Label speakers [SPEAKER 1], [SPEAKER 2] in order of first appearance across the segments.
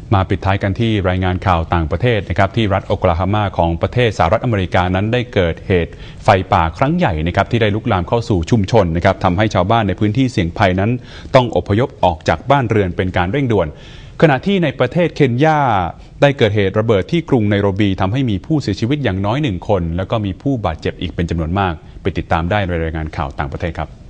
[SPEAKER 1] มาปิดท้ายกันที่รายงานข่าวต่างประเทศนะครับที่รัฐโอคลาโฮมาของประเทศสหรัฐอเมริกานั้นได้เกิดเหตุไฟป่าครั้งใหญ่นะครับที่ได้ลุกลามเข้าสู่ชุมชนนะครับทำให้ชาวบ้านในพื้นที่เสี่ยงภัยนั้นต้องอพยพออกจากบ้านเรือนเป็นการเร่งด่วนขณะที่ในประเทศเคนยาได้เกิดเหตุระเบิดที่กรุงไนโรบีทำให้มีผู้เสียชีวิตอย่างน้อย1 คนแล้วก็มีผู้บาดเจ็บอีกเป็นจำนวนมากไปติดตามได้ในรายงานข่าวต่างประเทศครับ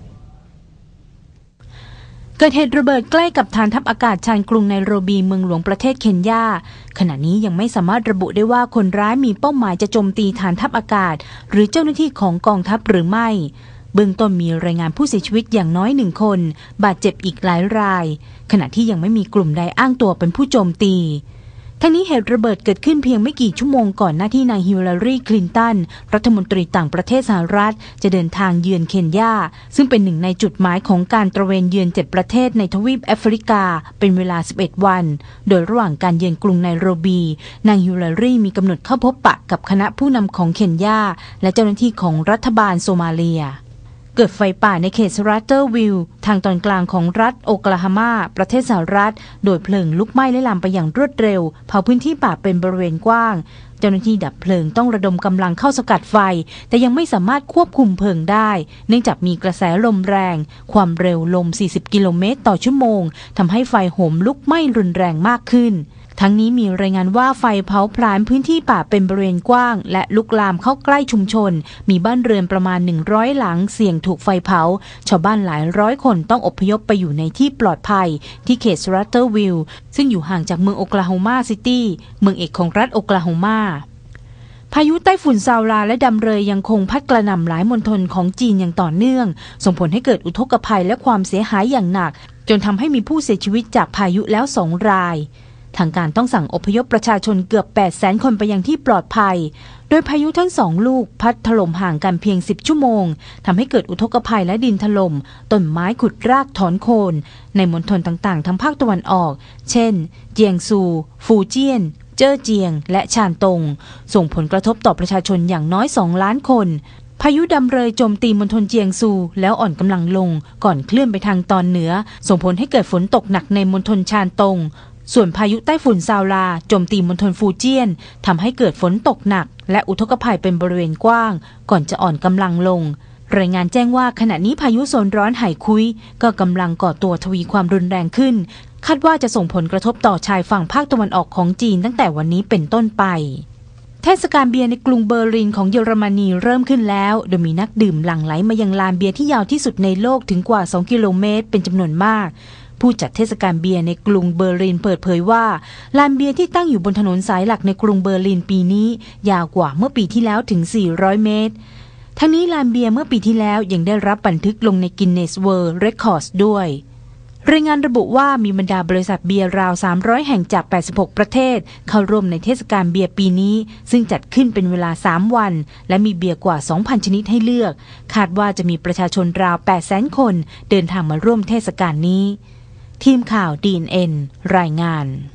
[SPEAKER 2] เกิดเหตุระเบิดใกล้กับฐานทัพอากาศชานกรุงไนโรบีเมืองหลวงประเทศเคนยาขณะนี้ยังไม่สามารถระบุได้ว่าคนร้ายมีเป้าหมายจะโจมตีฐานทัพอากาศหรือเจ้าหน้าที่ของกองทัพหรือไม่เบื้องต้นมีรายงานผู้เสียชีวิตอย่างน้อย1 คนบาดเจ็บอีกหลายรายขณะที่ยังไม่มีกลุ่มใดอ้างตัวเป็นผู้โจมตีทั้งนี้เหตุระเบิดเกิดขึ้นเพียงไม่กี่ชั่วโมงก่อนหน้าที่นางฮิลลารีคลินตันรัฐมนตรีต่างประเทศสหรัฐจะเดินทางเยือนเคนยาซึ่งเป็นหนึ่งในจุดหมายของการตระเวนเยือน7 ประเทศในทวีปแอฟริกาเป็นเวลา11 วันโดยระหว่างการเยือนกรุงไนโรบีนางฮิลลารีมีกำหนดเข้าพบปะกับคณะผู้นำของเคนยาและเจ้าหน้าที่ของรัฐบาลโซมาเลียเกิดไฟป่าในเขตสรัตเตอร์วิลล์ทางตอนกลางของรัฐโอคลาโฮมาประเทศสหรัฐโดยเพลิงลุกไหม้และลามไปอย่างรวดเร็วเผาพื้นที่ป่าเป็นบริเวณกว้างเจ้าหน้าที่ดับเพลิงต้องระดมกำลังเข้าสกัดไฟแต่ยังไม่สามารถควบคุมเพลิงได้เนื่องจากมีกระแสลมแรงความเร็วลม40 กิโลเมตรต่อชั่วโมงทำให้ไฟโหมลุกไหม้รุนแรงมากขึ้นทั้งนี้มีรายงานว่าไฟเผาผลาญพื้นที่ป่าเป็นบริเวณกว้างและลุกลามเข้าใกล้ชุมชนมีบ้านเรือนประมาณ100 หลังเสี่ยงถูกไฟเผาชาวบ้านหลายร้อยคนต้องอพยพไปอยู่ในที่ปลอดภัยที่เขตสรัตเตอร์วิลล์ซึ่งอยู่ห่างจากเมืองโอคลาโฮมาซิตี้เมืองเอกของรัฐโอคลาโฮมาพายุไต้ฝุ่นซาราและดำเรยยังคงพัดกระหน่ำหลายมณฑลของจีนอย่างต่อเนื่องส่งผลให้เกิดอุทกภัยและความเสียหายอย่างหนักจนทำให้มีผู้เสียชีวิตจากพายุแล้ว2 รายทางการต้องสั่งอพยพประชาชนเกือบ 800,000 คนไปยังที่ปลอดภัยโดยพายุทั้ง2 ลูกพัดถล่มห่างกันเพียง10 ชั่วโมงทำให้เกิดอุทกภัยและดินถล่มต้นไม้ขุดรากถอนโคนในมณฑลต่างๆทั้งภาคตะวันออกเช่นเจียงซูฟูเจี้ยนเจ้อเจียงและชานตงส่งผลกระทบต่อประชาชนอย่างน้อย2 ล้านคนพายุดำเรยโจมตีมณฑลเจียงซูแล้วอ่อนกำลังลงก่อนเคลื่อนไปทางตอนเหนือส่งผลให้เกิดฝนตกหนักในมณฑลชานตงส่วนพายุไต้ฝุ่นซาราโจมตีมณฑลฟูเจี้ยนทำให้เกิดฝนตกหนักและอุทกภัยเป็นบริเวณกว้างก่อนจะอ่อนกำลังลงรายงานแจ้งว่าขณะนี้พายุโซนร้อนไหคุยก็กำลังก่อตัวทวีความรุนแรงขึ้นคาดว่าจะส่งผลกระทบต่อชายฝั่งภาคตะวันออกของจีนตั้งแต่วันนี้เป็นต้นไปเทศกาลเบียร์ในกรุงเบอร์ลินของเยอรมนีเริ่มขึ้นแล้วโดยมีนักดื่มหลั่งไหลมายังลานเบียร์ที่ยาวที่สุดในโลกถึงกว่า2 กิโลเมตรเป็นจำนวนมากผู้จัดเทศกาลเบียร์ในกรุงเบอร์ลินเปิดเผยว่าลานเบียร์ที่ตั้งอยู่บนถนนสายหลักในกรุงเบอร์ลินปีนี้ยาวกว่าเมื่อปีที่แล้วถึง400 เมตรทั้งนี้ลานเบียร์เมื่อปีที่แล้วยังได้รับบันทึกลงในกินเนสเวิลด์เรคคอร์ดด้วยรายงานระบุว่ามีบรรดาบริษัทเบียร์ราว300 แห่งจาก86 ประเทศเข้าร่วมในเทศกาลเบียร์ปีนี้ซึ่งจัดขึ้นเป็นเวลา3 วันและมีเบียร์กว่า 2,000 ชนิดให้เลือกคาดว่าจะมีประชาชนราว 800,000 คนเดินทางมาร่วมเทศกาลนี้ทีมข่าว DNN รายงาน